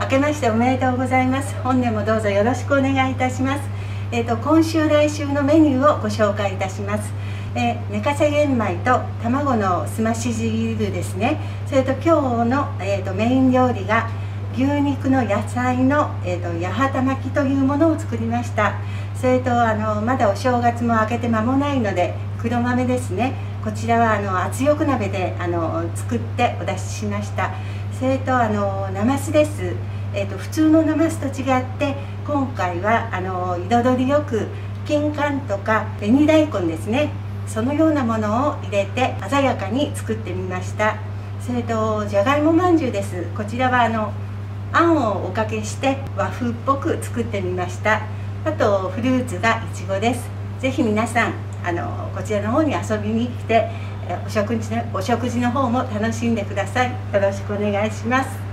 けましておめでとうございます。本年もどうぞよろしくお願いいたします。今週来週のメニューをご紹介いたします。寝かせ玄米と卵のすまし汁ですね。それと今日の、メイン料理が牛肉の野菜の、八幡巻きというものを作りました。それとまだお正月も明けて間もないので黒豆ですね。こちらは圧力鍋で作ってお出ししました。それとなますです。普通のなますと違って今回は彩りよく金柑とか紅大根ですね、そのようなものを入れて鮮やかに作ってみました。それとじゃがいもまんじゅうです。こちらはあんをおかけして和風っぽく作ってみました。あとフルーツがいちごです。ぜひ皆さんこちらの方に遊びに来てお食事の方も楽しんでください。よろしくお願いします。